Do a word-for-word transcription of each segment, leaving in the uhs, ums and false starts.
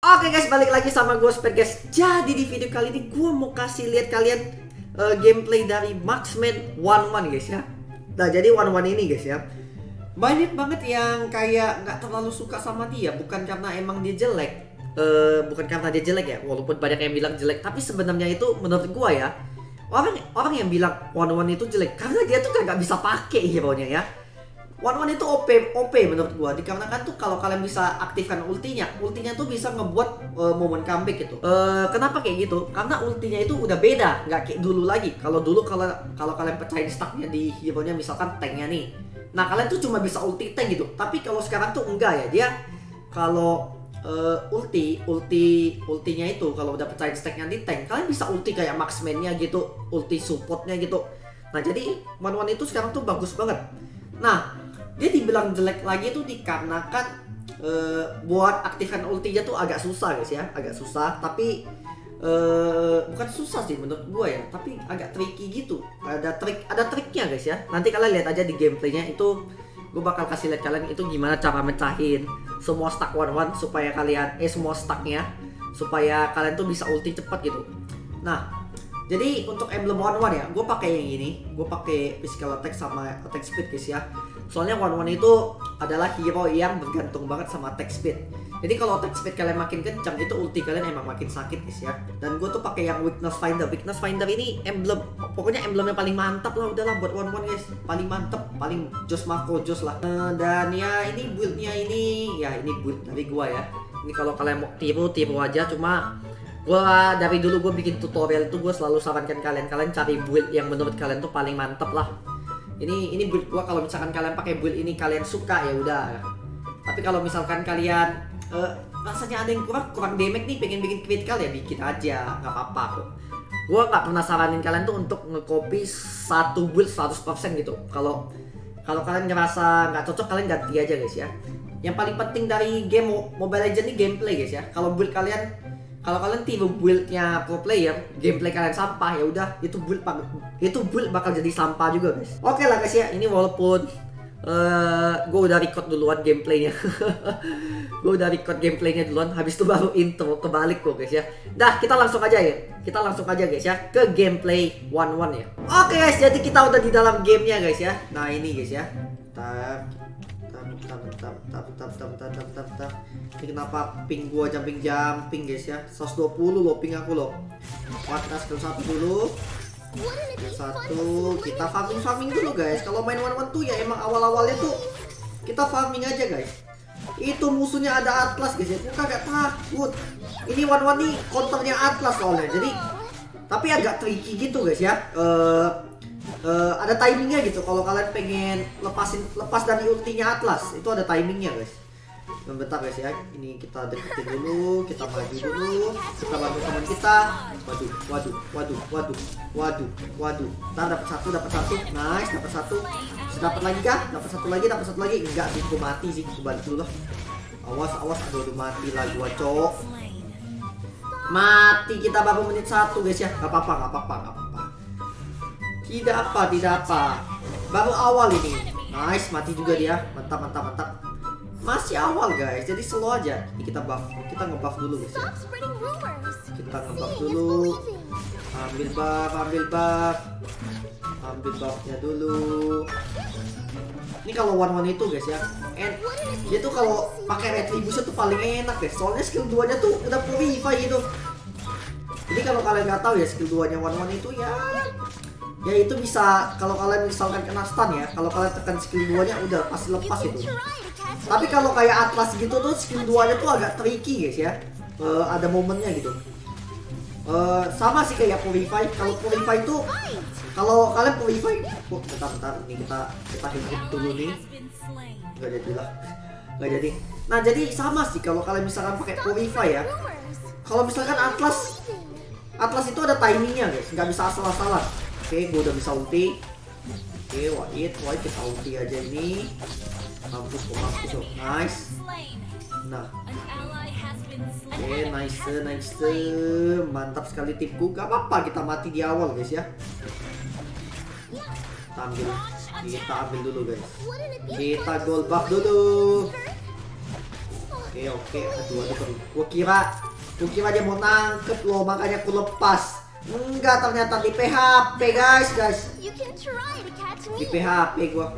Oke guys, balik lagi sama gue Spade guys. Jadi di video kali ini gue mau kasih lihat kalian uh, gameplay dari Marksman one one guys ya. Nah jadi one one ini guys ya, banyak banget yang kayak nggak terlalu suka sama dia. Bukan karena emang dia jelek, uh, bukan karena dia jelek ya, walaupun banyak yang bilang jelek. Tapi sebenarnya itu menurut gue ya, orang orang yang bilang one one itu jelek karena dia tuh nggak bisa pakai hero-nya ya. one one itu O P, O P menurut gua, dikarenakan tuh kalau kalian bisa aktifkan ultinya, ultinya tuh bisa ngebuat uh, momen comeback gitu. Uh, kenapa kayak gitu? Karena ultinya itu udah beda, nggak kayak dulu lagi. Kalau dulu kalau kalau kalian pecahin stacknya di hero-nya, misalkan tanknya nih, nah kalian tuh cuma bisa ulti tank gitu. Tapi kalau sekarang tuh enggak ya, dia kalau uh, ulti, ulti, ultinya itu kalau udah pecahin stacknya di tank, kalian bisa ulti kayak marksman-nya gitu, ulti supportnya gitu. Nah jadi one one itu sekarang tuh bagus banget. Nah dia dibilang jelek lagi tuh dikarenakan uh, buat aktifkan ultinya tuh agak susah guys ya, agak susah. Tapi uh, bukan susah sih menurut gue ya, tapi agak tricky gitu. Ada trik, ada triknya guys ya. Nanti kalian lihat aja di gameplaynya itu, gue bakal kasih lihat kalian itu gimana cara mecahin semua stack one one supaya kalian eh semua stacknya supaya kalian tuh bisa ulti cepat gitu. Nah jadi untuk emblem one one ya, gue pakai yang ini, gue pakai physical attack sama attack speed guys ya. Soalnya one one itu adalah hero yang bergantung banget sama attack speed. Jadi kalau attack speed kalian makin kencang, itu ulti kalian emang makin sakit guys ya. Dan gue tuh pakai yang weakness finder. Weakness finder ini emblem, pokoknya emblemnya paling mantap lah udahlah buat one one guys. Paling mantap, paling jos makro jos lah. Uh, dan ya ini buildnya ini, ya ini build dari gue ya. Ini kalau kalian mau tiru tiru aja, cuma gua dari dulu gue bikin tutorial itu gue selalu sarankan kalian kalian cari build yang menurut kalian tuh paling mantep lah. Ini ini build gua, kalau misalkan kalian pakai build ini kalian suka ya udah. Tapi kalau misalkan kalian uh, rasanya ada yang kurang kurang damage nih, pengen bikin critical ya bikin aja, nggak apa-apa kok. Gua nggak pernah saranin kalian tuh untuk nge-copy satu build seratus persen gitu. Kalau kalau kalian ngerasa nggak cocok, kalian ganti aja guys ya. Yang paling penting dari game Mobile Legends ini gameplay guys ya. Kalau build kalian Kalau kalian tiru buildnya pro player, gameplay kalian sampah ya udah, itu build itu build bakal jadi sampah juga guys. Oke lah guys ya, ini walaupun uh, gue udah record duluan gameplaynya, gue udah record gameplaynya duluan, habis itu baru intro kebalik kok guys ya. Dah kita langsung aja ya, kita langsung aja guys ya ke gameplay one one ya. Oke guys, jadi kita udah di dalam gamenya guys ya. Nah ini guys ya, bentar, bentar, bentar, bentar, bentar, bentar, bentar, bentar, bentar, bentar. Ini kenapa ping gua jumping jumping guys ya? seratus dua puluh loh ping aku loh. Kita skill satu dulu. Skill satu, kita farming farming dulu guys. Kalau main one one tuh ya emang awal-awalnya tuh kita farming aja guys. Itu musuhnya ada Atlas guys ya. Gua kagak takut. Ini one one nih counternya Atlas soalnya. Jadi tapi agak tricky gitu guys ya. Uh, uh, ada timingnya gitu. Kalau kalian pengen lepasin lepas dari ultinya Atlas, itu ada timingnya guys. Bentar guys ya, ini kita deketin dulu, kita maju dulu, kita bantu teman kita. Waduh, waduh, waduh, waduh, waduh, waduh. Ntar dapat satu, dapat satu, nice, dapat satu. Dapat lagi kah? Dapat satu lagi, dapat satu lagi. Enggak sih, aku mati sih, aku balik dulu lah. Awas, awas, aduh, aduh mati lagi gua cok. Mati kita baru menit satu guys ya. Gak apa-apa, gak apa-apa, gak apa-apa. Tidak apa, tidak apa. Baru awal ini. Nice, mati juga dia. Mantap, mantap, mantap. Masih awal guys, jadi slow aja. Ini kita buff, kita ngebuff dulu guys ya. Kita ngebuff dulu. Ambil buff, ambil buff, ambil buffnya dulu. Ini kalau one one itu guys ya, and dia tuh kalau pakai retribution tuh paling enak guys. Soalnya skill dua nya tuh udah purify gitu. Jadi kalau kalian nggak tahu ya skill dua nya one one itu ya, ya itu bisa kalau kalian misalkan kena stun ya, kalau kalian tekan skill dua nya udah pasti lepas itu. Tapi kalau kayak Atlas gitu tuh skill dua nya tuh agak tricky guys ya. Uh, ada momennya gitu. Uh, sama sih kayak Purify. Kalau Purify tuh kalau kalian Purify, oh, bentar bentar ini kita kita hit dulu nih. Nggak jadi lah. Nggak jadi. Nah, jadi sama sih kalau kalian misalkan pakai Purify ya. Kalau misalkan Atlas Atlas itu ada timingnya guys, nggak bisa asal-asalan. Oke, gue udah bisa ulti. Oke, wait, wait kita ulti aja ini. Mampus, oh, mampus, oh. Nice. Nah, oke, okay, nice, nice, mantap sekali tipku. Gak apa-apa kita mati di awal guys ya. Kita ambil, kita ambil dulu guys. Kita gold buff dulu. Oke, Oke oke, aduh aduh aduh. Gua kira, gua kira dia mau nangkep loh, makanya aku lepas. Enggak, ternyata di P H P guys guys. Di P H P gua.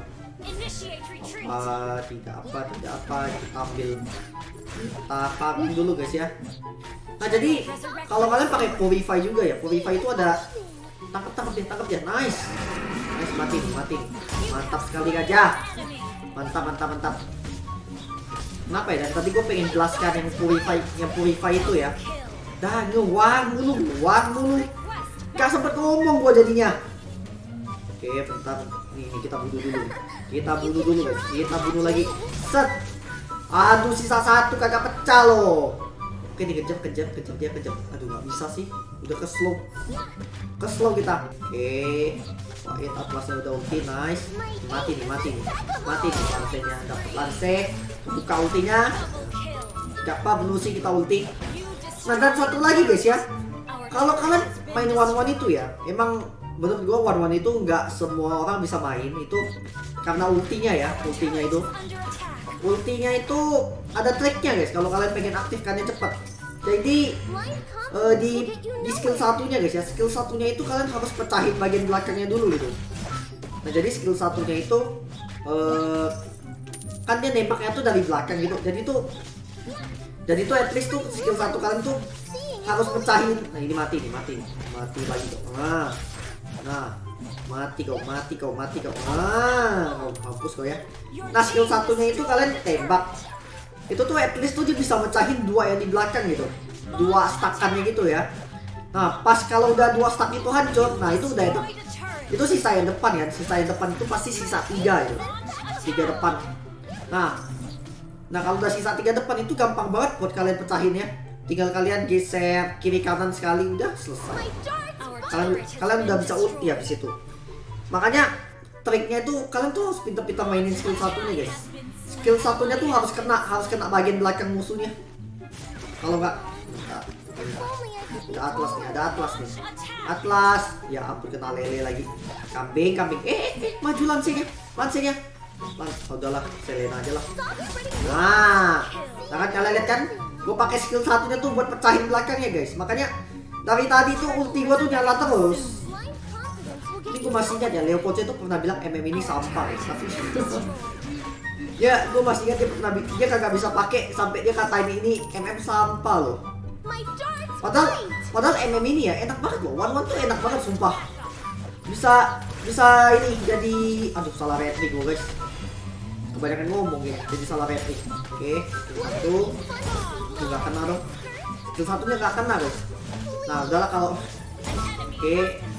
Apa tidak apa tidak apa kita ambil, kita farming dulu guys ya. Nah jadi kalau kalian pakai Purify juga ya, Purify itu ada tangkap tangkap dia tangkap dia, nice, nice mati mati, mantap sekali gajah, mantap mantap mantap. Kenapa ya? Dan tadi gue pengen jelaskan yang Purify, yang Purify itu ya. Dah ngewang dulu, ngewang dulu, gak sempet ngomong gue jadinya. Oke bentar, nih, nih kita bunuh dulu, kita bunuh dulu guys, kita bunuh lagi, set. Aduh sisa satu kagak pecah loh. Oke dikejar kejar kejar dia kejar. Aduh nggak bisa sih, udah ke slow, ke slow kita. Oke, wah it atlasnya udah ulti, nice. Mati nih mati nih, mati nih lansenya, dapat lanse, buka ultinya. Gak apa bener sih kita ulti. Nah dan satu lagi guys ya, kalau kalian main one one itu ya, emang menurut gua one one itu nggak semua orang bisa main itu karena ultinya ya, ultinya itu. Ultinya itu ada triknya guys, kalau kalian pengen aktifkannya cepat. Jadi uh, di di skill satunya guys ya, skill satunya itu kalian harus pecahin bagian belakangnya dulu gitu. Nah jadi skill satunya itu uh, kan dia nembaknya tuh dari belakang gitu. Jadi tuh jadi tuh at least tuh skill satu kalian tuh harus pecahin. Nah ini mati nih, mati nih, mati lagi tuh. Nah, nah mati kau, mati kau, mati kau. Ah, oh, hapus kau ya. Nah skill satunya itu kalian tembak. Itu tuh at least tuh dia bisa mecahin dua yang di belakang gitu, dua stackannya gitu ya. Nah pas kalau udah dua stack itu hancur, nah itu udah enak. Itu sisa yang depan ya, sisa yang depan itu pasti sisa tiga gitu, tiga depan. Nah, nah kalau udah sisa tiga depan itu gampang banget buat kalian pecahin ya. Tinggal kalian geser kiri kanan sekali udah selesai. Kalian kalian udah bisa ulti habis itu. Makanya triknya itu kalian tuh harus pintar-pintar mainin skill satunya guys. Skill satunya tuh harus kena, harus kena bagian belakang musuhnya. Kalau nggak, ada atlas nih, ada atlas nih, atlas. Ya ampun kena lele lagi. Kambing, kambing. Eh, eh, eh maju lansenya, lansenya. Lans, oh, udahlah, Selena aja lah. Nah, nah kan kalian lihat kan, gue pakai skill satunya tuh buat pecahin belakangnya guys. Makanya dari tadi tuh ulti gue tuh nyala terus. Ini gue masih ingat ya, Leo Coach itu pernah bilang M M ini sampah guys. Tapi ya gue masih ingat dia pernah, dia kagak bisa pakai sampai dia katain ini M M sampah loh. Padahal padahal M M ini ya enak banget loh. One One tuh enak banget sumpah. Bisa bisa ini jadi, aduh salah retrik gue guys. Kebanyakan ngomong ya, jadi salah retrik. Oke, satu, nggak kena dong. Skill satunya nggak kena guys. Nah udahlah kalau, oke.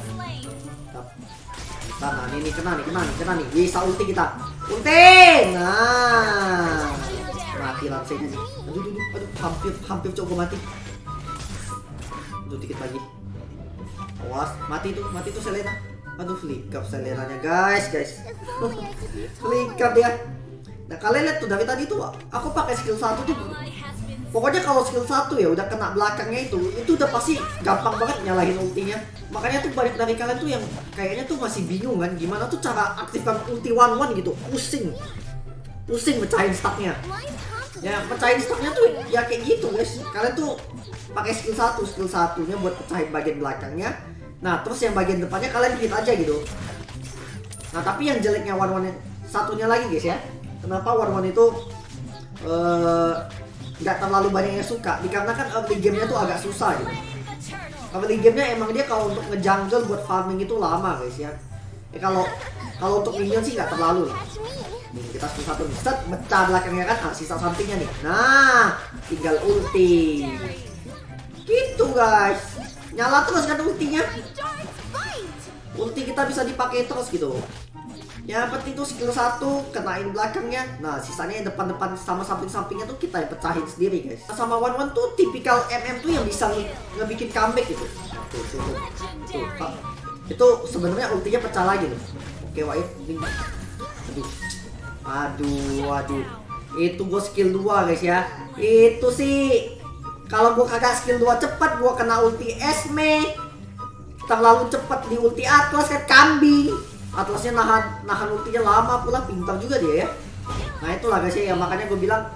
Nah ini kena nih, kena nih, kena nih. Bisa ulti kita. Ulti. Nah, mati langsung nih. Aduh, aduh, aduh, hampir, hampir coba mati. Aduh, dikit lagi. Awas, mati tuh, mati tuh Selena. Aduh, flicker Selenanya guys, guys. Flicker dia. Nah kalian lihat tuh dari tadi tuh, aku pakai skill satu tuh. Pokoknya kalau skill satu ya udah kena belakangnya itu, itu udah pasti gampang banget nyalahin ultinya. Makanya tuh banyak dari kalian tuh yang kayaknya tuh masih bingung kan gimana tuh cara aktifkan ulti one one gitu. Pusing. Pusing mecahin stacknya. Ya pecahin stacknya tuh ya kayak gitu guys. Kalian tuh pakai skill satu, skill satunya buat pecahin bagian belakangnya. Nah terus yang bagian depannya kalian hit aja gitu. Nah tapi yang jeleknya one one satunya lagi guys ya. Kenapa one one itu uh, nggak terlalu banyak yang suka, dikarenakan early gamenya tuh agak susah gitu. Early gamenya emang dia kalau untuk ngejungle buat farming itu lama guys ya. Ya kalau kalau untuk minion sih nggak terlalu. Nih kita susah tuh, set mecah belakangnya kan, ah, sisa sampingnya nih. Nah tinggal ulti. Gitu guys, nyala terus kan ultinya. Ulti kita bisa dipakai terus gitu. Ya penting tuh skill satu kenain belakangnya. Nah sisanya yang depan-depan sama samping-sampingnya tuh kita yang pecahin sendiri guys. Sama one one tuh tipikal M M tuh yang bisa ngebikin comeback gitu. Tuh, tuh, tuh. Tuh, tuh. Itu sebenarnya ultinya pecah lagi loh. Oke Wait, aduh, aduh, aduh. Itu gue skill dua guys ya. Itu sih kalau gue kagak skill dua cepat, gue kena ulti Esme. Terlalu cepat di ulti Atlas kan kambing. Atlasnya nahan nahan ultinya lama pula, pintar juga dia ya. Nah itulah guys ya, makanya gue bilang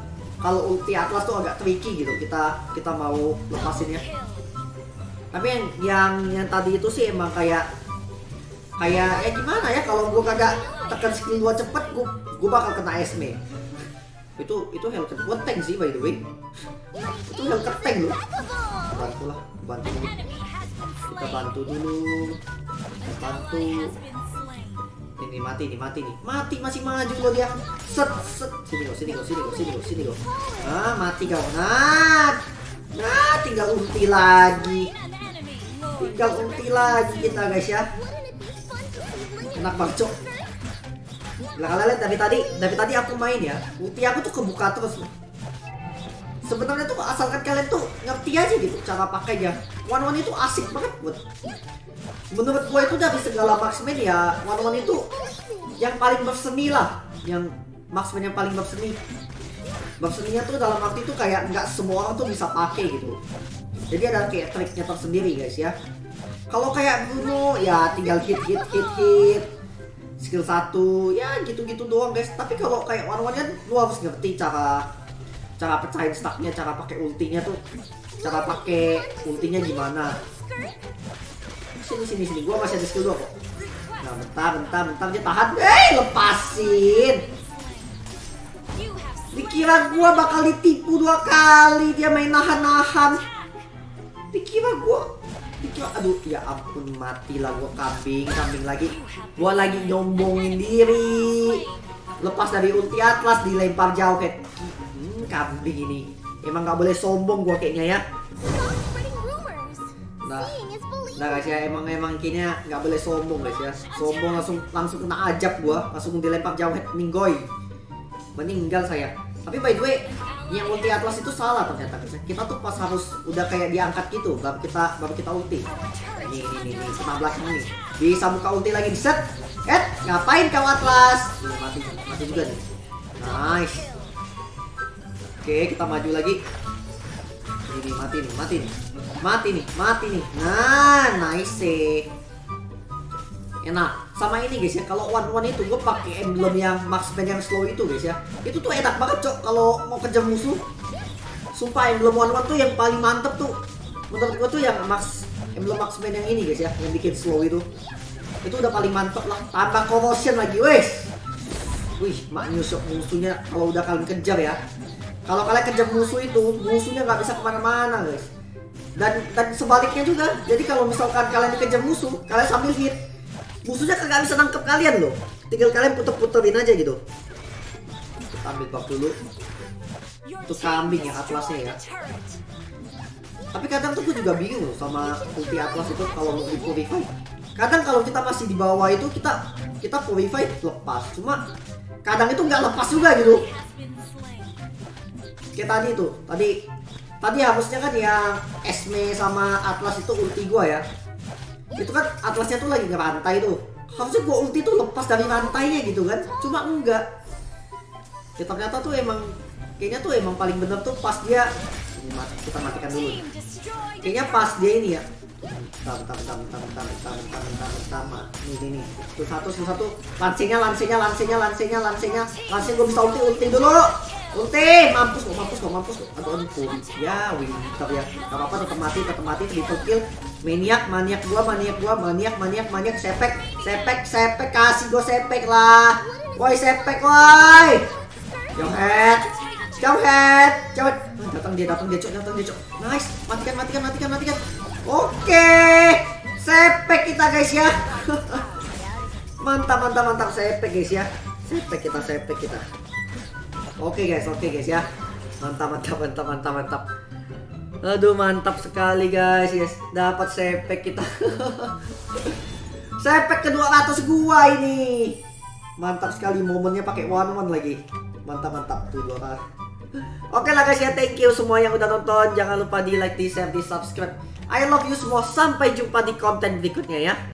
kalau ulti Atlas tuh agak tricky gitu kita kita mau lepasinnya. Tapi yang yang, yang tadi itu sih emang kayak kayak ya gimana ya, kalau gue kagak tekan skill dua cepet gue gue bakal kena Esme. Itu itu Hellcat gue tank sih by the way. Itu Hellcat tank loh. Bantu lah, bantu dulu. Kita bantu dulu. Kita bantu. Ini mati nih, mati nih. Mati masih maju loh dia. Set set. Sini kok, sini kok, sini kok, sini kok, sini kok. Ah, mati kau. Nah. Nah, tinggal ulti lagi. Tinggal ulti lagi kita guys ya. Enak banget, Cok. Lah kalian lihat dari tadi, dari tadi aku main ya, ulti aku tuh kebuka terus. Sebenarnya tuh asalkan kalian tuh ngerti aja gitu cara pakainya. One One itu asik banget buat. Menurut gue itu dari segala marksman ya, One One itu yang paling berseni lah, yang marksman yang paling berseni. Berseninya tuh dalam arti itu kayak nggak semua orang tuh bisa pakai gitu. Jadi ada kayak triknya tersendiri guys ya. Kalau kayak Bruno ya tinggal hit hit hit hit. Skill satu ya gitu-gitu doang guys. Tapi kalau kayak One One kan lu harus ngerti cara cara pecahin stacknya, cara pakai ultinya tuh, cara pakai ultinya gimana. Sini sini sini, gua masih ada skill dua kok. Nah bentar bentar bentar dia tahan. Eh lepasin. Dikira gua bakal ditipu dua kali, dia main nahan-nahan. Dikira gua Dikira, aduh ya ampun matilah gua, kambing kambing lagi. Gua lagi nyombongin diri. Lepas dari ulti Atlas dilempar jauh kayak hmm, kambing ini. Emang nggak boleh sombong gua kayaknya ya. Nah, nah guys ya, emang emang kayaknya nggak boleh sombong guys ya. Sombong langsung langsung kena ajab gua, langsung dilempar jauh head ninggoy. Meninggal saya. Tapi by the way, yang ulti Atlas itu salah ternyata guys. Kita tuh pas harus udah kayak diangkat gitu, baru kita baru kita ulti. Ini ini ini kena belakang nih. Bisa buka ulti lagi di set. Eh, ngapain kau Atlas? Ini mati, mati juga nih. Nice. Oke, kita maju lagi. Ini mati nih, mati nih. Mati nih, mati nih. Nah, nice sih. Enak. Sama ini guys ya, kalau One One itu gue pakai emblem yang marksman yang slow itu guys ya. Itu tuh enak banget cok kalau mau kejar musuh. Sumpah emblem One One tuh yang paling mantep tuh. Menurut gue tuh yang max emblem marksman yang ini guys ya, yang bikin slow itu. Itu udah paling mantep lah. Tambah corrosion lagi, wes. Wih, mak nyusuk musuhnya kalau udah kalian kejar ya. Kalau kalian kejar musuh itu, musuhnya nggak bisa kemana-mana guys. Dan dan sebaliknya juga. Jadi kalau misalkan kalian dikejar musuh, kalian sambil hit, musuhnya kagak bisa nangkep kalian loh. Tinggal kalian puter-puterin aja gitu. Kita ambil buff dulu. Itu kambing ya Atlasnya ya. Tapi kadang tuh gue juga bingung loh sama ulti Atlas itu kalau mau di purify. Kadang kalau kita masih di bawah itu kita kita purify lepas. Cuma kadang itu nggak lepas juga gitu. Kayak tadi tuh, tadi tadi harusnya kan yang Esme sama Atlas itu ulti gua ya. Itu kan Atlasnya tuh lagi ngerantai tuh. Harusnya gua ulti tuh lepas dari rantainya gitu kan. Cuma enggak. Ya ternyata tuh emang kayaknya tuh emang paling bener tuh pas dia ini mati, kita matikan dulu. Kayaknya pas dia ini ya. Bentar, bentar, bentar, bentar, bentar, bentar, bentar, bentar, bentar, bentar. Nih, nih, nih. Tuh satu, tuh satu. Lansingnya, lansingnya, lansingnya, lansingnya, lansingnya. Lansing gua bisa ulti, ulti dulu. Ulti, mampus kok, mampus kok, mampus kok. Aduh, aduh, pulih. Ya, winter ya. Gak apa-apa, tetap mati, tetap mati, triple kill. Maniak, maniak gua, maniak gua, maniak, maniak, maniak, sepek, sepek, sepek, kasih gua sepek lah. Woi, sepek, woi. Jauh head, jauh head, jauh head. Datang dia, datang dia, cok, datang dia, cok. Nice, matikan, matikan, matikan, matikan. Oke, sepek kita guys ya. Mantap, mantap, mantap, sepek guys ya. Sepek kita, sepek kita. Oke guys, oke guys ya. Mantap, mantap, mantap, mantap, mantap. Aduh, mantap sekali guys, guys. Dapat sepek kita. Sepek ke dua ratus gua ini. Mantap sekali, momennya pakai one one lagi. Mantap, mantap tuh dua ratus. Oke lah guys ya, thank you semua yang udah nonton. Jangan lupa di like, di share, di subscribe. I love you semua. Sampai jumpa di konten berikutnya ya.